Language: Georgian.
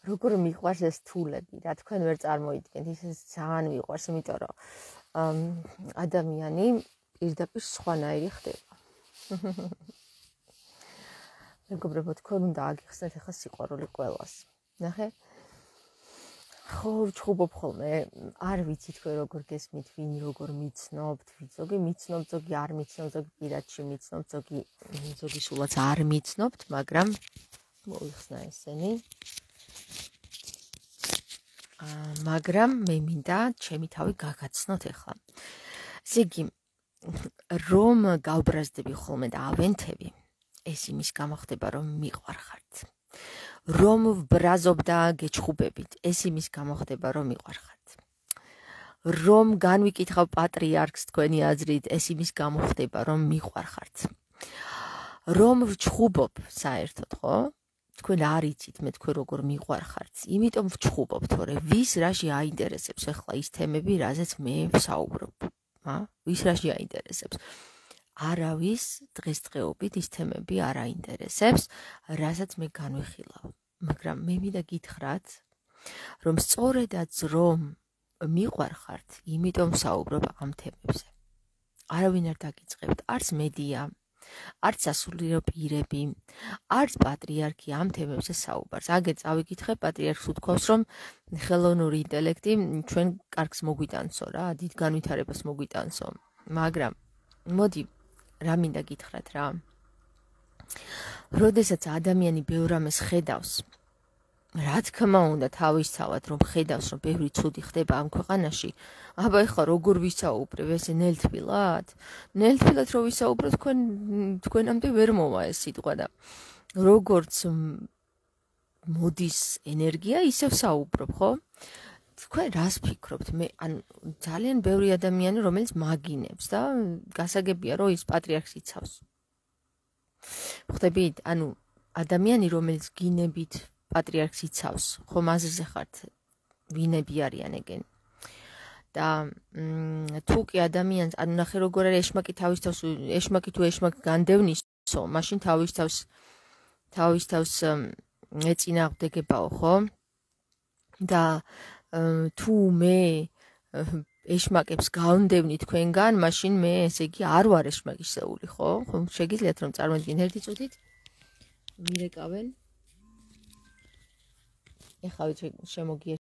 როგორ მიყვარს ეს თულები, რა თქვენ ვერ წარმოიდგენთ, ის ძალიან მიყვარს, იმიტომ რომ ადამიანი პირდაპირ სხვანაირი ხდება. მეგობრებო, თქვენ უნდა აგიხსნათ ახლა სიყვარული ყველას. ნახე? ხო, ვჩხუბობ ხოლმე, არ ვიცი თქვენ როგორ გესმით, ვინ როგორ მიცნობთ, ზოგი მიცნობთ, ზოგი არ მიცნობთ, ზოგი პირადში მიცნობთ, ზოგი სულაც არ მიცნობთ, მაგრამ მოიხსნა ესენი. მაგრამ მე მინდა ჩემი თავი გაგაცნოთ ახლა. ესე იგი, რომ გავბრაზდები ხოლმე და ავენთები, ეს იმის გამო ხდება, რომ მიყვარხართ. რომ ვბრაზობ და გეჩხუბებით, ეს იმის გამო ხდება, რომ მიყვარხართ. რომ განვიკითხავ პატრიარქს თქვენი აზრით, ეს იმის გამო ხდება, რომ მიყვარხართ. რომ ვჩხუბობ საერთოდ, ხო? თქვენ არ იცით მე თქვენ როგორ მიყვარხართ, იმიტომ ვჩხუბობ, თორე ვის რაში აინტერესებს ახლა ის თემები, რაზეც მე ვსაუბრობ. ვის რაში აინტერესებს? არავის დღესდღეობით ის თემები არ აინტერესებს, რასაც მე განვიხილავ. მაგრამ მე მინდა გითხრათ, რომ სწორედაც რომ მიყვარხართ, იმიტომ ვსაუბრობ ამ თემებზე. არავინ არ დაგიწყებთ, არც მედია, არც სასულიერო პირები, არც პატრიარქი ამ თემებზე საუბარს. აგე წავიკითხე, პატრიარქს უთქვავს, რომ ხელოვნური ინტელექტი ჩვენ კარგს მოგვიტანსო რა, დიდ განვითარებას მოგვიტანსო. მაგრამ მოდი რა მინდა გითხრათ რა. როდესაც ადამიანი ბევრ რამეს ხედავს, რა თქმა უნდა თავისთავად რომ ხედავს, რომ ბევრი ცუდი ხდება ამ ქვეყანაში, აბა ეხლა როგორ ვისაუბრებ, ესე ნელთბილად? ნელთბილად რო ვისაუბრებ, თქვენამდე ვერ მოვა ეს სიტყვა და როგორც მოდის ენერგია, ისევ საუბრობ, ხო? თქვენ რას ფიქრობთ? მე ძალიან ბევრი ადამიანი, რომელიც მაგინებს და გასაგებია, რომ ის პატრიარქს იცავს. ხვდებით? ადამიანი, რომელიც გინებით პატრიარქს იცავს, ხომ აზრზე ხართ, ვინები არიან ეგენ. და თუ კი ადამიანს, ნახე როგორ არის ეშმაკი თავის თავს, ეშმაკი თუ ეშმაკს განდევნისო, მაშინ თავის თავს ეწინააღმდეგებაო, ხო? და თუ მე ეშმაკებს გავდევნი თქვენგან, მაშინ მე ესე იგი არ ვარ ეშმაკისეული, ხო? შეგიძლიათ რომ წარმოიდგინეთ ერთი წუთით მირეკავენ. ეხლა შემოგიერთეთ